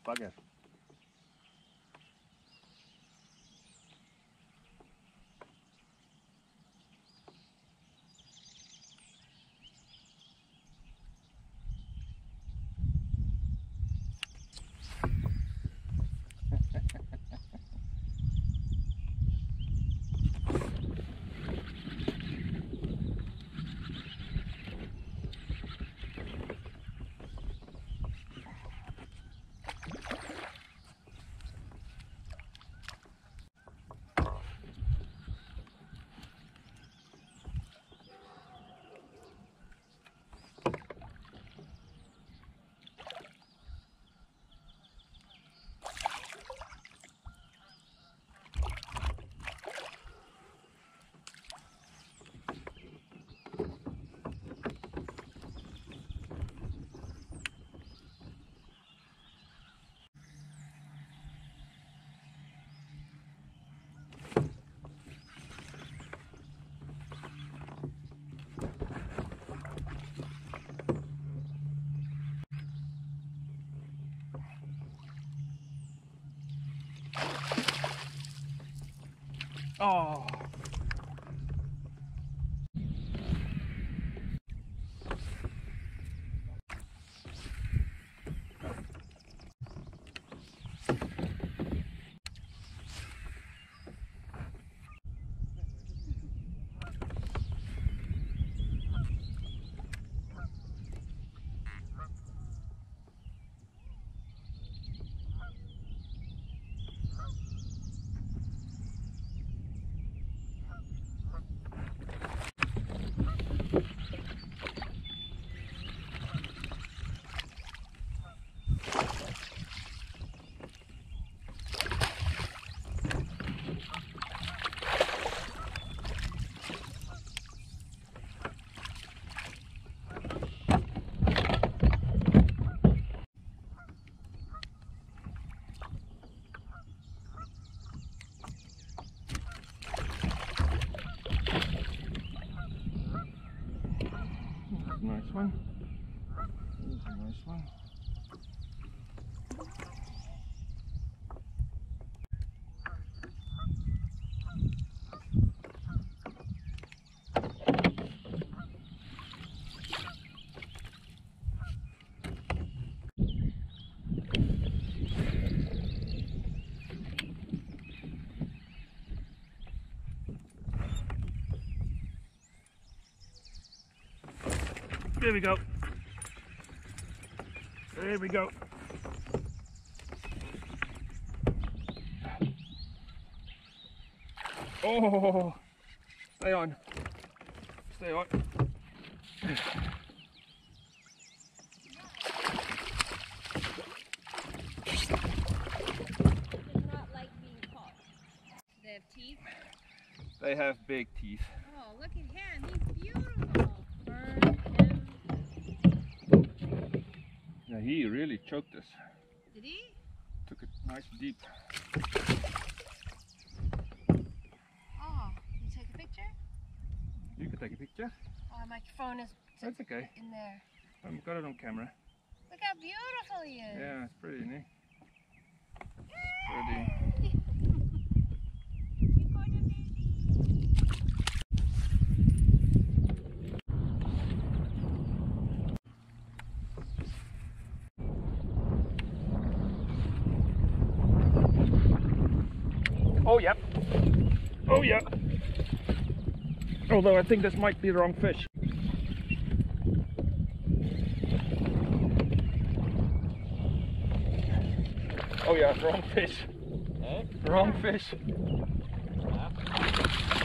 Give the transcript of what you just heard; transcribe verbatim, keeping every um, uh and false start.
bugger. Oh. Nice one. Here's a nice one. There we go. There we go. Oh, stay on. Stay on. Does not like being caught. They have teeth? They have big teeth. Oh, look at him. He's beautiful. Burn him. Yeah, he really choked us. Did he? Took it nice deep. Oh, can you take a picture? You can take a picture. Oh, my phone is That's okay. in there. I've got it on camera. Look how beautiful he is. Yeah, it's pretty neat. Pretty. You got a baby. Oh yeah. Oh yeah. Although I think this might be the wrong fish. Oh yeah, wrong fish. Eh? Wrong fish. Ja.